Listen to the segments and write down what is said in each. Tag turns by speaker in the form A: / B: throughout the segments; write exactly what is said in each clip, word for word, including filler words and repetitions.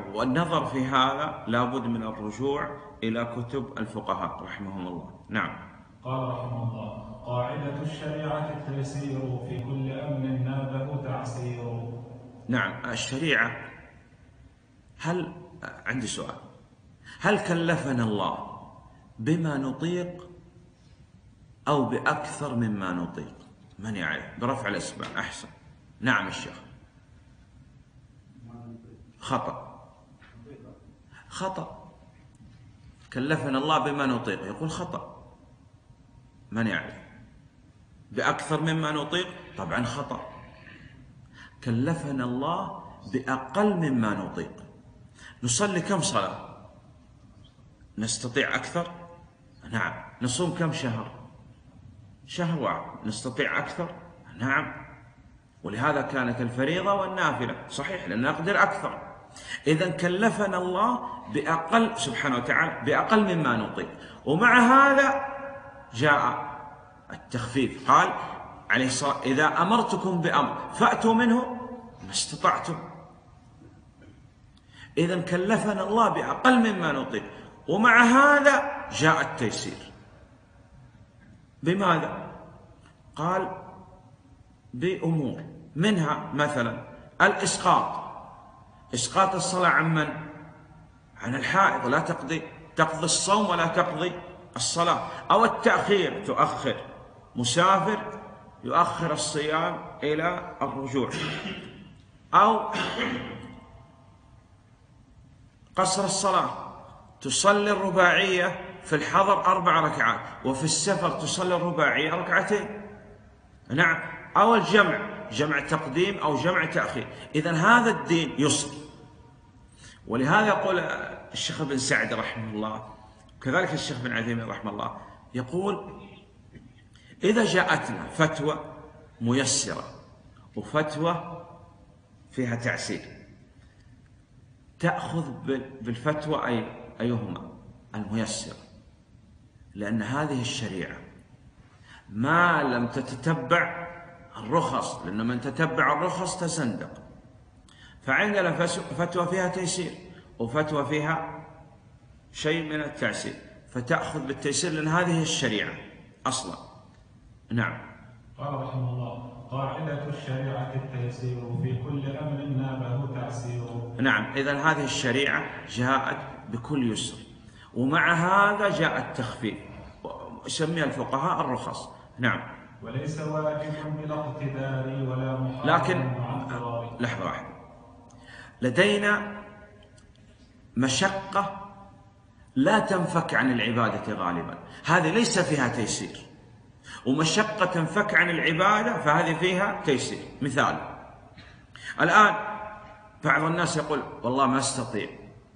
A: والنظر في هذا لابد من الرجوع إلى كتب الفقهاء رحمهم الله. نعم.
B: قال رحمه الله: قاعدة الشريعة التيسير، في كل أمر نابه تعسير.
A: نعم، الشريعة، هل عندي سؤال، هل كلفنا الله بما نطيق أو بأكثر مما نطيق؟ من يعرف؟ برفع الإصبع. أحسن. نعم الشيخ. خطأ. خطأ. كلفنا الله بما نطيق، يقول خطأ. من يعرف؟ بأكثر مما نطيق؟ طبعا خطأ. كلفنا الله بأقل مما نطيق. نصلي كم صلاة؟ نستطيع أكثر؟ نعم. نصوم كم شهر؟ شهر واحد. نستطيع أكثر؟ نعم. ولهذا كانت الفريضة والنافلة صحيح لأن نقدر أكثر. إذن كلفنا الله بأقل سبحانه وتعالى بأقل مما نطيق، ومع هذا جاء التخفيف. قال عليه الصلاة: إذا أمرتكم بأمر فأتوا منه ما استطعتم. إذن كلفنا الله بأقل مما نطيق، ومع هذا جاء التيسير. بماذا؟ قال بأمور، منها مثلا الإسقاط. إسقاط الصلاة عن من؟ عن الحائض، لا تقضي تقضي الصوم ولا تقضي الصلاة. أو التأخير، تؤخر. مسافر يؤخر الصيام إلى الرجوع. أو قصر الصلاة، تصلي الرباعية في الحضر أربع ركعات، وفي السفر تصلي الرباعية ركعتين. نعم. أو الجمع، جمع تقديم أو جمع تأخير. إذن هذا الدين يسر. ولهذا يقول الشيخ بن سعد رحمه الله، كذلك الشيخ بن عثيمين رحمه الله، يقول: إذا جاءتنا فتوى ميسرة وفتوى فيها تعسير، تأخذ بالفتوى أي أيهما؟ الميسرة، لأن هذه الشريعة ما لم تتتبع الرخص، لأن من تتبع الرخص تزندق. فعندنا فتوى فيها تيسير وفتوى فيها شيء من التعسير، فتأخذ بالتيسير لأن هذه الشريعة أصلا. نعم.
B: قال رحمه الله: قاعدة الشريعة التيسير، في كل أمر نابه تعسير.
A: نعم. إذن هذه الشريعة جاءت بكل يسر، ومع هذا جاء التخفيف، سمي الفقهاء الرخص. نعم.
B: وليس واجب بلا اقتدار ولا محرم.
A: لكن لحظة واحدة، لدينا مشقة لا تنفك عن العبادة غالبا، هذه ليس فيها تيسير. ومشقة تنفك عن العبادة فهذه فيها تيسير. مثال: الآن بعض الناس يقول: والله ما استطيع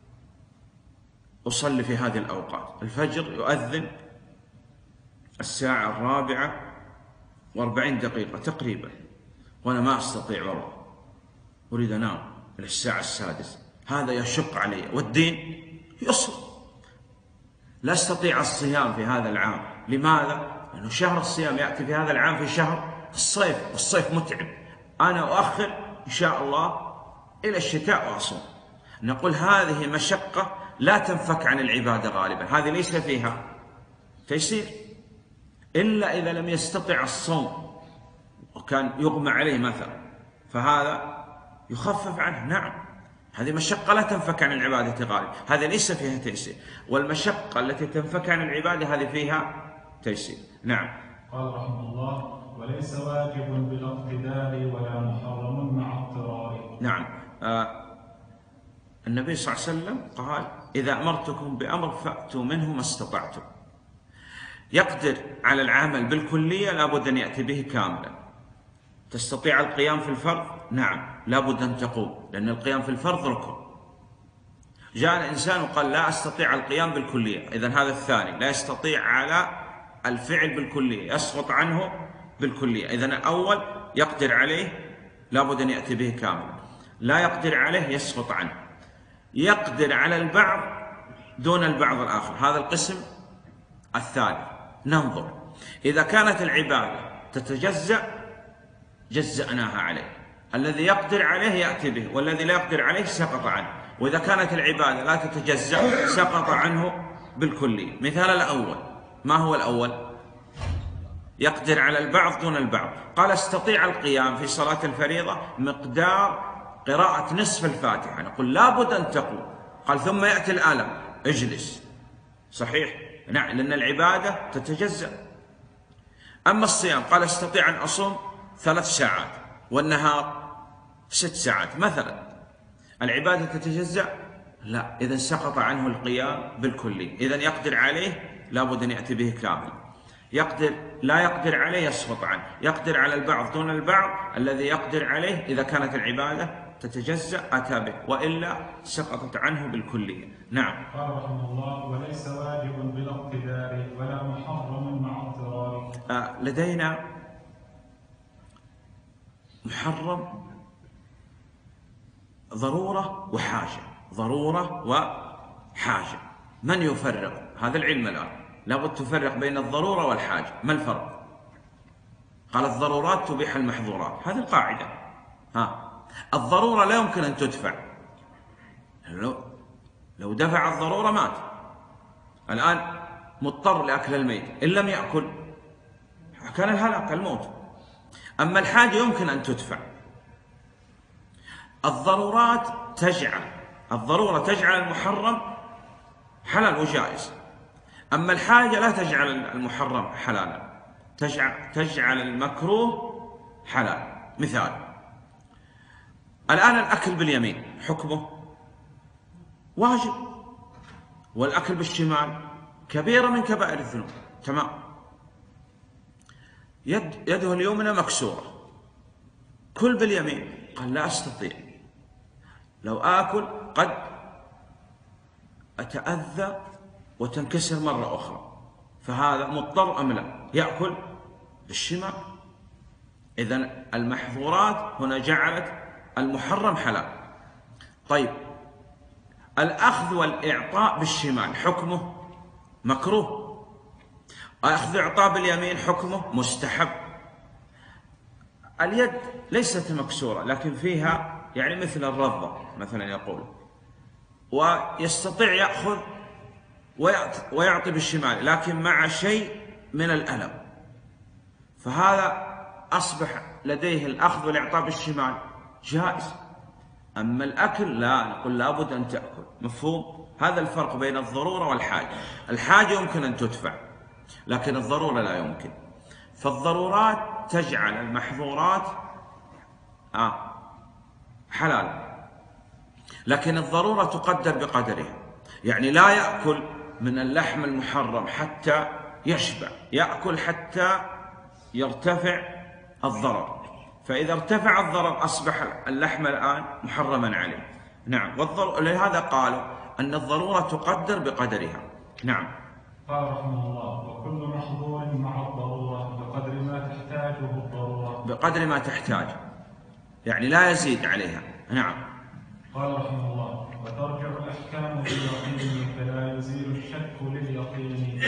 A: أصلي في هذه الأوقات، الفجر يؤذن الساعة الرابعة واربعين دقيقة تقريبا، وأنا ما أستطيع، والله أريد أنام إلى الساعة السادسة، هذا يشق علي، والدين يسر. لا أستطيع الصيام في هذا العام. لماذا؟ لأنه شهر الصيام يأتي في هذا العام في شهر الصيف، والصيف متعب، أنا أؤخر إن شاء الله إلى الشتاء وأصوم. نقول هذه مشقة لا تنفك عن العبادة غالبا، هذه ليس فيها تيسير، إلا إذا لم يستطع الصوم وكان يغمى عليه مثلا، فهذا يخفف عنه. نعم، هذه مشقة لا تنفك عن العبادة غالبا، هذه ليس فيها تيسير. والمشقة التي تنفك عن العبادة هذه فيها تيسير. نعم.
B: قال رحمه الله: وليس واجب بلا اقتدار ولا محرم مع اضطرار.
A: نعم. آه النبي صلى الله عليه وسلم قال: إذا أمرتكم بأمر فأتوا منه ما استطعتم. يقدر على العمل بالكلية لابد أن يأتي به كاملا. تستطيع القيام في الفرض؟ نعم، لابد أن تقوم، لأن القيام في الفرض ركن. جاء الإنسان وقال: لا أستطيع القيام بالكلية، إذن هذا الثاني لا يستطيع على الفعل بالكلية، يسقط عنه بالكلية. إذن الأول يقدر عليه لابد أن يأتي به كاملا، لا يقدر عليه يسقط عنه. يقدر على البعض دون البعض الآخر، هذا القسم الثالث. ننظر إذا كانت العبادة تتجزأ جزأناها عليه، الذي يقدر عليه يأتي به، والذي لا يقدر عليه سقط عنه. وإذا كانت العبادة لا تتجزأ سقط عنه بالكلية. مثال الأول، ما هو الأول؟ يقدر على البعض دون البعض. قال استطيع القيام في صلاة الفريضة مقدار قراءة نصف الفاتحة، نقول لابد أن تقوم. قال ثم يأتي الألم، اجلس. صحيح، نعم، لأن العبادة تتجزأ. أما الصيام قال استطيع أن أصوم ثلاث ساعات والنهار ست ساعات مثلا، العبادة تتجزأ؟ لا، إذا سقط عنه القيام بالكلي. إذا يقدر عليه لابد أن يأتي به كامل، يقدر لا يقدر عليه يسقط عنه، يقدر على البعض دون البعض. الذي يقدر عليه إذا كانت العبادة تتجزأ أتى به، وإلا سقطت عنه بالكلية. نعم.
B: قال رحمه الله: وليس واجب بلا اقتدار ولا محرم مع اضطرار.
A: آه لدينا محرم ضرورة وحاجة، ضرورة وحاجة. من يفرق؟ هذا العلم الآن لابد تفرق بين الضرورة والحاجة. ما الفرق؟ قال الضرورات تبيح المحظورات، هذه القاعدة. ها، الضرورة لا يمكن أن تدفع، لو لو دفع الضرورة مات. الآن مضطر لأكل الميت، إن لم يأكل كان الهلاك الموت. أما الحاجة يمكن أن تدفع. الضرورات تجعل الضرورة تجعل المحرم حلال وجائز، أما الحاجة لا تجعل المحرم حلالا، تجعل, تجعل المكروه حلال. مثال، الآن الأكل باليمين حكمه واجب، والأكل بالشمال كبيرة من كبائر الذنوب. تمام. يد يده اليمنى مكسورة، كل باليمين. قال لا أستطيع، لو آكل قد أتأذى وتنكسر مرة أخرى، فهذا مضطر أم لا؟ يأكل بالشمال. إذن المحظورات هنا جعلت المحرم حلال. طيب، الأخذ والإعطاء بالشمال حكمه مكروه، أخذ إعطاء باليمين حكمه مستحب. اليد ليست مكسورة لكن فيها يعني مثل الرضة مثلا يقول، ويستطيع يأخذ ويعطي بالشمال لكن مع شيء من الألم، فهذا أصبح لديه الأخذ والإعطاء بالشمال جائز. أما الأكل لا، نقول لابد أن تأكل. مفهوم؟ هذا الفرق بين الضرورة والحاجة. الحاجة يمكن أن تدفع لكن الضرورة لا يمكن. فالضرورات تجعل المحظورات آه حلال، لكن الضرورة تقدر بقدرها. يعني لا يأكل من اللحم المحرم حتى يشبع، يأكل حتى يرتفع الضرر، فإذا ارتفع الضرر أصبح اللحم الآن محرما عليه. نعم. ولهذا قالوا أن الضرورة تقدر بقدرها. نعم.
B: قال رحمه الله: وكل محظور مع الضرورة بقدر ما تحتاجه الضرورة.
A: بقدر ما تحتاج، يعني لا يزيد عليها. نعم.
B: قال رحمه الله: وترجع الأحكام باليقين فلا يزيل الشك لليقين.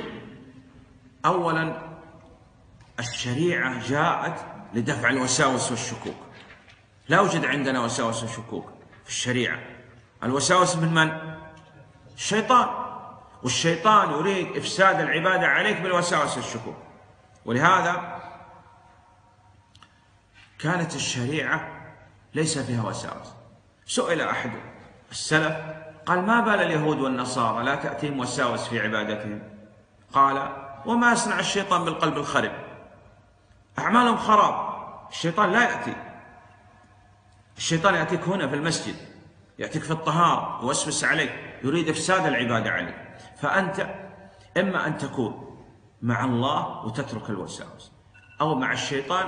A: أولا، الشريعة جاءت لدفع الوساوس والشكوك. لا يوجد عندنا وساوس وشكوك في الشريعة. الوساوس من من؟ الشيطان، والشيطان يريد إفساد العبادة عليك بالوساوس والشكوك. ولهذا كانت الشريعة ليس فيها وساوس. سئل أحد السلف قال: ما بال اليهود والنصارى لا تأتيهم وساوس في عبادتهم؟ قال: وما يصنع الشيطان بالقلب الخرب؟ أعمالهم خراب، الشيطان لا يأتي. الشيطان يأتيك هنا في المسجد، يأتيك في الطهارة، يوسوس عليك، يريد إفساد العبادة عليك. فأنت إما أن تكون مع الله وتترك الوساوس، أو مع الشيطان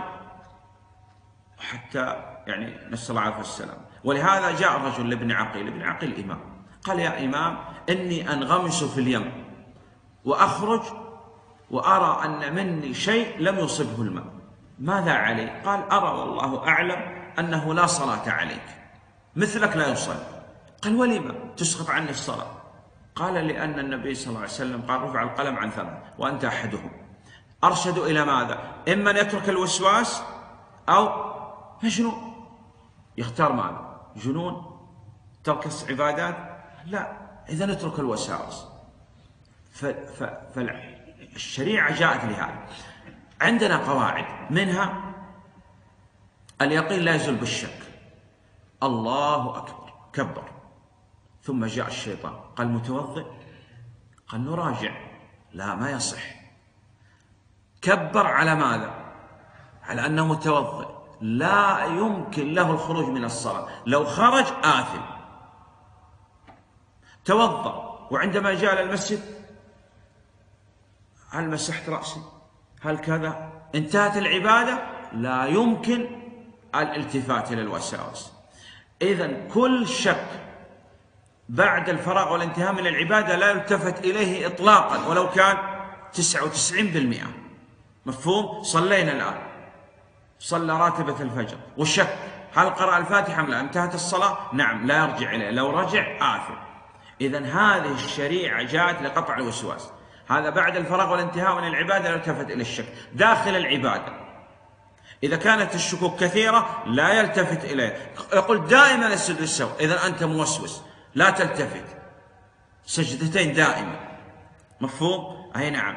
A: حتى يعني نسأل الله العافية والسلام. ولهذا جاء الرجل لابن عقيل، ابن عقيل إمام، قال: يا إمام، إني أنغمس في اليم وأخرج وأرى أن مني شيء لم يصبه الماء، ماذا علي؟ قال: أرى والله أعلم أنه لا صلاة عليك، مثلك لا يصلي. قال: ولما تسقط عني الصلاة؟ قال: لأن النبي صلى الله عليه وسلم قال: رفع القلم عن ثلاث وأنت أحدهم. أرشد إلى ماذا؟ إما أن يترك الوسواس أو مجنون. يختار ماذا؟ جنون ترك عبادات؟ لا. إذا اترك الوساوس. فالشريعة جاءت لهذا. عندنا قواعد، منها اليقين لا يزول بالشك. الله أكبر، كبر، ثم جاء الشيطان قال متوضئ، قال نراجع، لا ما يصح. كبر على ماذا؟ على أنه متوضئ، لا يمكن له الخروج من الصلاة، لو خرج آثم. توضأ وعندما جاء إلى المسجد هل مسحت رأسي؟ هل كذا؟ انتهت العبادة، لا يمكن الالتفات إلى الوساوس. إذن كل شك بعد الفراغ والانتهاء من العبادة لا يلتفت إليه إطلاقا ولو كان تسعة وتسعين بالمئة. مفهوم؟ صلينا الآن، صلى راتبة الفجر وشك هل قرأ الفاتحة أم لا، انتهت الصلاة؟ نعم، لا يرجع إليه، لو رجع آثم. إذن هذه الشريعة جاءت لقطع الوسواس. هذا بعد الفراغ والانتهاء من العبادة لا يلتفت إلى الشك. داخل العبادة إذا كانت الشكوك كثيرة لا يلتفت إليه، يقول دائما اسجد للسهو، إذا أنت موسوس، لا تلتفت، سجدتين دائما. مفهوم؟ أي نعم.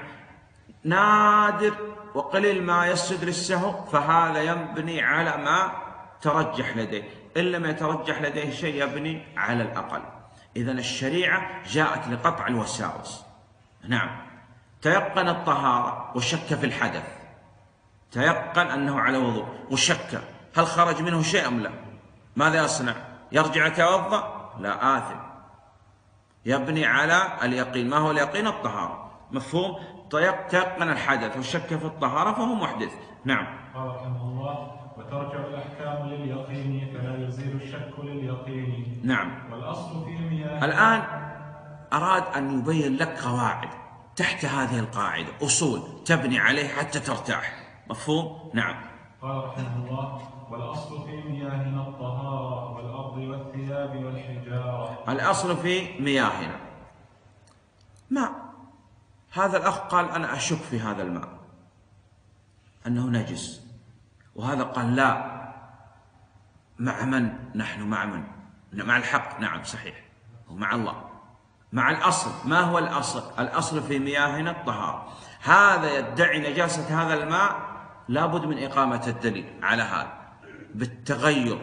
A: نادر وقليل ما يسجد للسهو، فهذا يبني على ما ترجح لديه، إن لم يترجح لديه شيء يبني على الأقل. إذن الشريعة جاءت لقطع الوساوس. نعم. تيقن الطهارة وشك في الحدث، تيقن أنه على وضوء وشك هل خرج منه شيء أم لا، ماذا يصنع؟ يرجع يتوضأ؟ لا، آثم. يبني على اليقين. ما هو اليقين؟ الطهارة. مفهوم؟ تيقن الحدث وشك في الطهارة فهو محدث. نعم.
B: قال رحمه الله: وترجع الأحكام لليقين فلا يزيل الشك لليقين.
A: نعم.
B: والأصل في المياه.
A: الآن أراد أن يبين لك قواعد، تحت هذه القاعدة أصول تبني عليه حتى ترتاح. مفهوم؟ نعم.
B: قال رحمه الله: والأصل في مياهنا الطهارة والأرض والثياب والحجارة.
A: الأصل في مياهنا ماء. هذا الأخ قال أنا أشك في هذا الماء أنه نجس، وهذا قال لا. مع من نحن؟ مع من؟ مع الحق. نعم صحيح، ومع الله، مع الأصل. ما هو الأصل؟ الأصل في مياهنا الطهارة. هذا يدعي نجاسة هذا الماء، لابد من إقامة الدليل على هذا بالتغير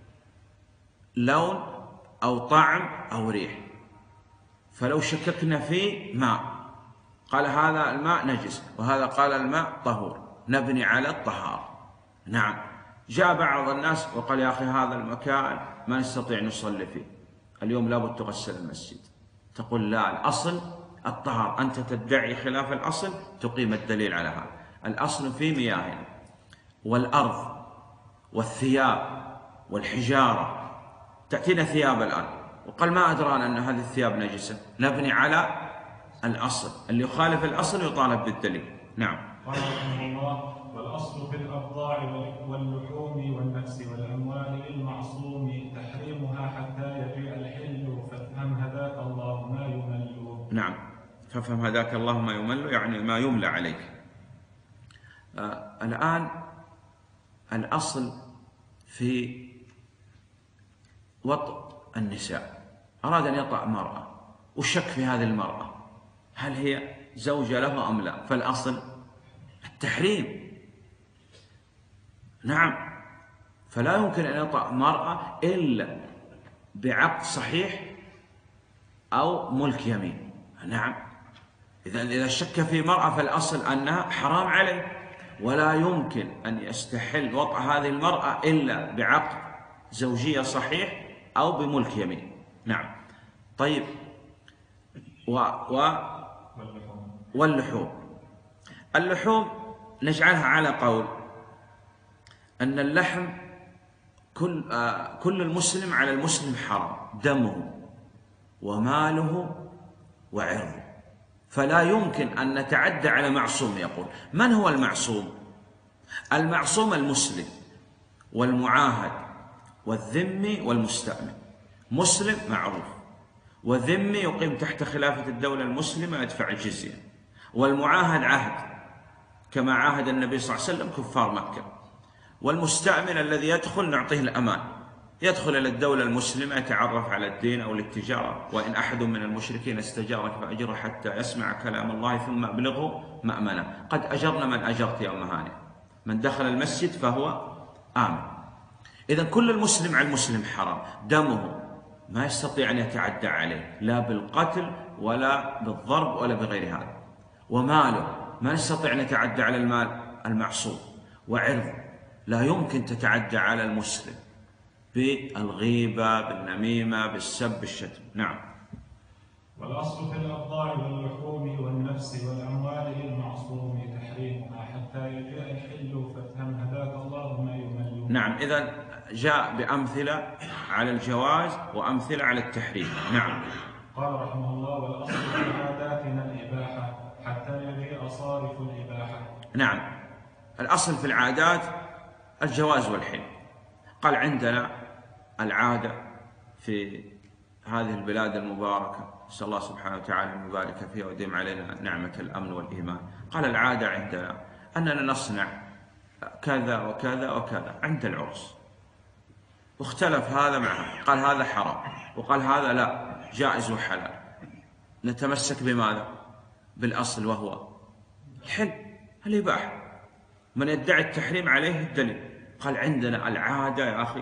A: لون أو طعم أو ريح. فلو شككنا في ماء قال هذا الماء نجس وهذا قال الماء طهور، نبني على الطهارة. نعم. جاء بعض الناس وقال يا أخي هذا المكان ما نستطيع نصلي فيه اليوم، لابد تغسل المسجد. تقول لا، الأصل الطهارة. أنت تدعي خلاف الأصل، تقيم الدليل على هذا. الأصل في مياهنا والأرض والثياب والحجارة. تأتينا ثياب الآن وقال ما أدرانا أن هذه الثياب نجسة، نبني على الأصل. اللي يخالف الأصل يطالب بالدليل. نعم.
B: قال رحمه الله: والأصل في الأبضاع واللحوم والنفس والأموال للمعصوم تحريمها حتى يجيء الحل، فافهم هداك الله ما يمل.
A: نعم. فافهم هداك الله ما يمل، يعني ما يملى عليك. آه الآن الأصل في وطء النساء. أراد أن يطأ مرأة وشك في هذه المرأة هل هي زوجة له أم لا، فالأصل التحريم. نعم. فلا يمكن أن يطأ مرأة إلا بعقد صحيح أو ملك يمين. نعم. إذا إذا شك في مرأة فالأصل أنها حرام عليه، ولا يمكن أن يستحل وطأ هذه المرأة إلا بعقد زوجية صحيح أو بملك يمين. نعم. طيب. و... و... واللحوم. اللحوم نجعلها على قول أن اللحم كل آه كل المسلم على المسلم حرام، دمه وماله وعرضه، فلا يمكن أن نتعدى على معصوم. يقول من هو المعصوم؟ المعصوم المسلم والمعاهد والذمي والمستأمن. مسلم معروف، وذمي يقيم تحت خلافة الدولة المسلمة يدفع الجزية، والمعاهد عهد كما عاهد النبي صلى الله عليه وسلم كفار مكة، والمستأمن الذي يدخل نعطيه الأمان يدخل إلى الدولة المسلمة يتعرف على الدين أو التجارة. وإن أحد من المشركين استجارك فأجره حتى يسمع كلام الله ثم أبلغه مأمنه. قد أجرنا من أجرت يا أم هانئ، من دخل المسجد فهو آمن. إذا كل المسلم على المسلم حرام، دمه ما يستطيع أن يتعدى عليه لا بالقتل ولا بالضرب ولا بغير هذا، وماله ما نستطيع أن نتعدى على المال المعصوم، وعرضه لا يمكن تتعدى على المسلم بالغيبة بالنميمة بالسب بالشتم. نعم.
B: والأصل في الأبضاع واللحوم والنفس والأموال للمعصوم تحريمها حتى يجيء الحل فافهم هداك الله ما يمل.
A: نعم، إذا جاء بأمثلة على الجواز وأمثلة على التحريم. نعم.
B: قال رحمه الله: والأصل في عاداتنا الإباحة حتى يجيء صارف الإباحة.
A: نعم، الأصل في العادات الجواز والحل. قال عندنا العادة في هذه البلاد المباركة، نسأل الله سبحانه وتعالى أن يبارك فيها ويديم علينا نعمة الأمن والإيمان. قال العادة عندنا أننا نصنع كذا وكذا وكذا عند العرس، واختلف هذا معه، قال هذا حرام وقال هذا لا جائز وحلال. نتمسك بماذا؟ بالأصل وهو الحل الإباحة. من يدعي التحريم عليه الدليل. قال عندنا العادة يا أخي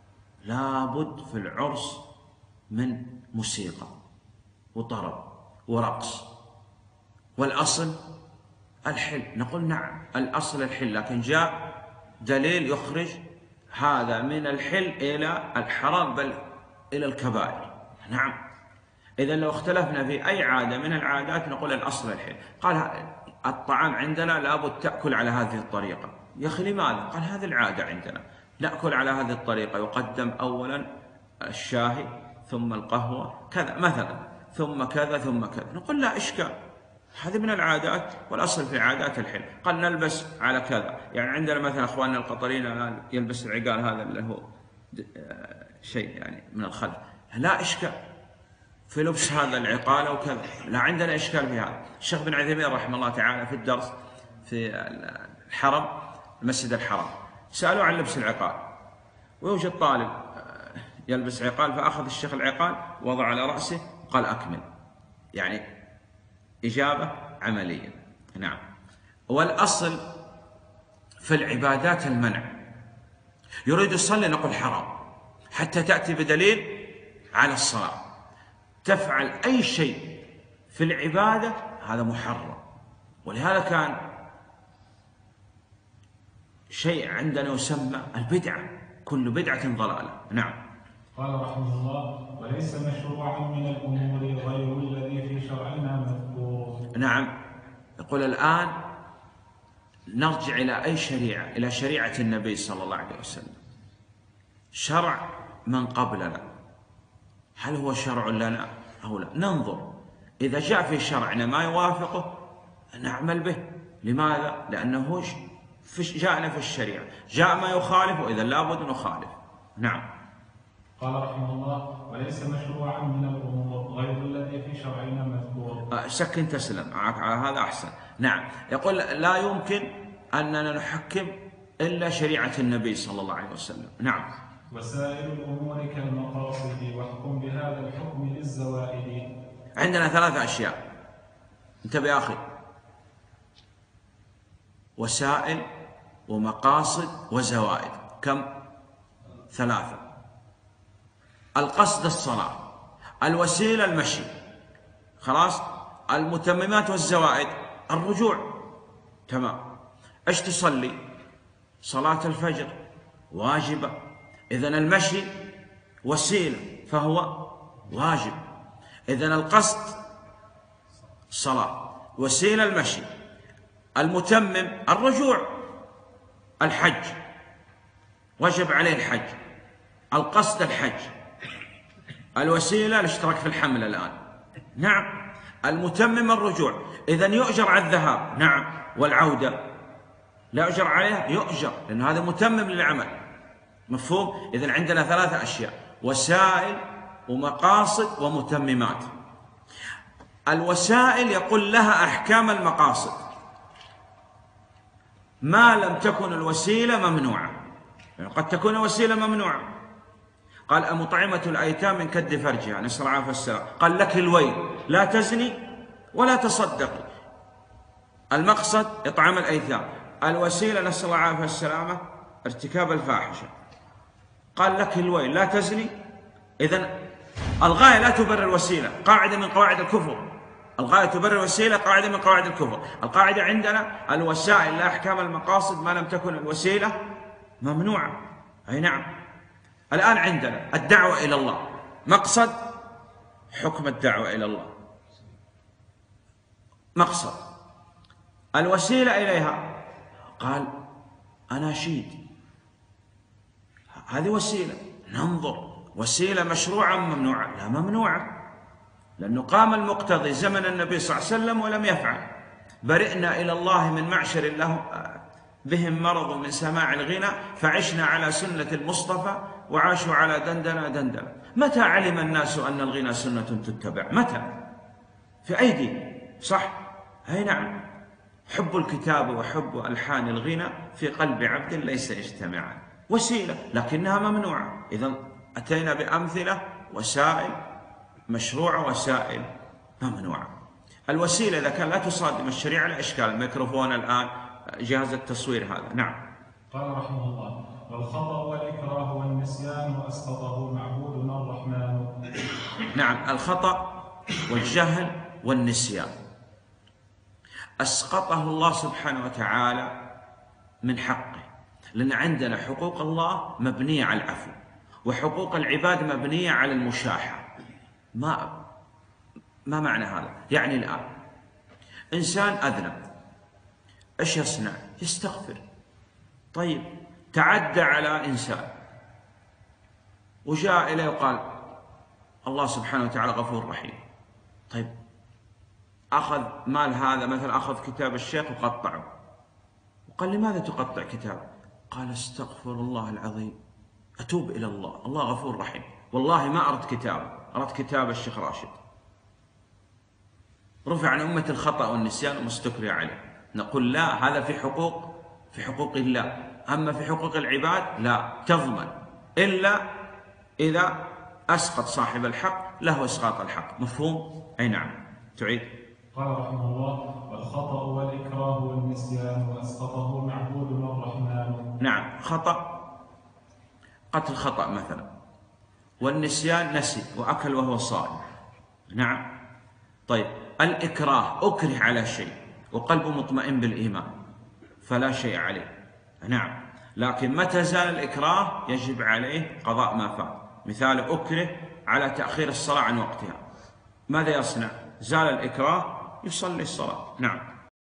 A: لابد في العرس من موسيقى وطرب ورقص، والأصل الحل. نقول نعم الأصل الحل، لكن جاء دليل يخرج هذا من الحل إلى الحرام بل إلى الكبائر. نعم. إذا لو اختلفنا في أي عادة من العادات نقول الأصل الحل. قال الطعام عندنا لابد تأكل على هذه الطريقة. يا أخي لماذا؟ قال هذه العادة عندنا نأكل على هذه الطريقة، يقدم أولا الشاهي ثم القهوة كذا مثلا ثم كذا ثم كذا. نقول لا إشكال، هذه من العادات والأصل في عادات الحل. قال نلبس على كذا، يعني عندنا مثلا أخواننا القطريين يلبس العقال هذا اللي هو شيء يعني من الخلف، لا إشكال في لبس هذا العقال وكذا، لا عندنا إشكال في هذا. الشيخ بن عثيمين رحمه الله تعالى في الدرس في الحرم المسجد الحرام سألوا عن لبس العقال، ويوجد طالب يلبس عقال، فأخذ الشيخ العقال وضع على رأسه قال أكمل، يعني إجابة عملية. نعم. والأصل في العبادات المنع. يريد يصلي نقول حرام حتى تأتي بدليل على الصلاة. تفعل أي شيء في العبادة هذا محرم، ولهذا كان شيء عندنا يسمى البدعة، كل بدعة ضلالة. نعم.
B: قال رحمه الله: وليس مشروعا من الأمور غير الذي في شرعنا مذكور.
A: نعم. يقول الآن نرجع إلى أي شريعة؟ إلى شريعة النبي صلى الله عليه وسلم، شرع من قبلنا، هل هو شرع لنا أو لا؟ ننظر، إذا جاء في شرعنا ما يوافقه نعمل به. لماذا؟ لأنه جاءنا في الشريعة، جاء ما يخالف وإذا لابد نخالف. نعم.
B: قال رحمه الله: وليس مشروعا من الأمور غير الذي في شرعنا مذكور.
A: سكن تسلم على هذا أحسن. نعم. يقول لا يمكن أننا نحكم إلا شريعة النبي صلى الله عليه وسلم. نعم.
B: وسائر الأمور كالمقاصد واحكم بهذا الحكم للزوائد.
A: عندنا ثلاثة أشياء، انتبه يا أخي، وسائل ومقاصد وزوائد. كم؟ ثلاثة. القصد الصلاة، الوسيلة المشي، خلاص، المتممات والزوائد الرجوع. تمام. ايش تصلي؟ صلاة الفجر واجبة، إذن المشي وسيلة فهو واجب. إذن القصد صلاة، وسيلة المشي، المتمم الرجوع، الحج وجب عليه الحج، القصد الحج، الوسيلة الاشتراك في الحمل الآن. نعم. المتمم الرجوع، إذن يؤجر على الذهاب. نعم. والعودة لا يؤجر عليها؟ يؤجر، لأن هذا متمم للعمل. مفهوم؟ إذن عندنا ثلاثة أشياء، وسائل ومقاصد ومتممات. الوسائل يقول لها أحكام المقاصد ما لم تكن الوسيلة ممنوعة، يعني قد تكون وسيلة ممنوعة قال أمطعمة الأيتام من كد فرجها، نسأل الله العافية والسلام. قال لك الويل، لا تزني ولا تصدقي. المقصد إطعام الأيتام، الوسيلة نسأل الله العافية والسلامة ارتكاب الفاحشة. قال لك الويل، لا تزني. إذن الغاية لا تبرر الوسيلة، قاعدة من قواعد الكفر. الغاية تبرر الوسيلة، قاعدة من قواعد الكفر. القاعدة عندنا الوسائل لا أحكام المقاصد ما لم تكن الوسيلة ممنوعة. أي نعم. الآن عندنا الدعوة إلى الله، مقصد حكم الدعوة إلى الله، مقصد. الوسيلة إليها قال أناشيد، هذه وسيلة. ننظر وسيلة مشروعة ممنوعة؟ لا، ممنوعة، لأنه قام المقتضي زمن النبي صلى الله عليه وسلم ولم يفعل. برئنا إلى الله من معشر له بهم مرض من سماع الغنى، فعشنا على سنة المصطفى وعاشوا على دندنة دندنة. متى علم الناس أن الغنى سنة تتبع؟ متى؟ في أيدي، صح؟ أي نعم. حب الكتاب وحب ألحان الغنى في قلب عبد ليس يجتمعان، وسيلة لكنها ممنوعة. إذا أتينا بأمثلة وسائل مشروعة وسائل ممنوعة. الوسيلة إذا كان لا تصادم الشريعة لا إشكال. الميكروفون الآن، جهاز التصوير هذا. نعم.
B: قال رحمه الله: والخطأ والإكراه والنسيان وأسقطه معبودنا الرحمن.
A: نعم، الخطأ والجهل والنسيان أسقطه الله سبحانه وتعالى من حقه، لأن عندنا حقوق الله مبنية على العفو، وحقوق العباد مبنية على المشاحة. ما ما معنى هذا؟ يعني الآن إنسان أذنب، إيش يصنع؟ يستغفر. طيب، تعدى على إنسان وجاء إليه وقال الله سبحانه وتعالى غفور رحيم. طيب، أخذ مال هذا مثلا، أخذ كتاب الشيخ وقطعه، وقال لماذا تقطع كتاب؟ قال استغفر الله العظيم، أتوب إلى الله، الله غفور رحيم، والله ما أردت كتابه، أردت كتاب الشيخ راشد. رفع عن أمة الخطأ والنسيان وما استكري عليه. نقول لا، هذا في حقوق في حقوق الله، أما في حقوق العباد لا تضمن إلا إذا أسقط صاحب الحق له إسقاط الحق. مفهوم؟ أي نعم. تعيد.
B: قال رحمه الله: والخطأ والإكراه والنسيان وأسقطه معبودنا الرحمن.
A: نعم، خطأ قتل خطأ مثلا، والنسيان نسي وأكل وهو صائم. نعم. طيب، الإكراه أكره على شيء وقلبه مطمئن بالإيمان فلا شيء عليه. نعم، لكن متى زال الإكراه يجب عليه قضاء ما فات. مثال أكره على تأخير الصلاة عن وقتها، ماذا يصنع؟ زال الإكراه، يصلي الصلاة. نعم.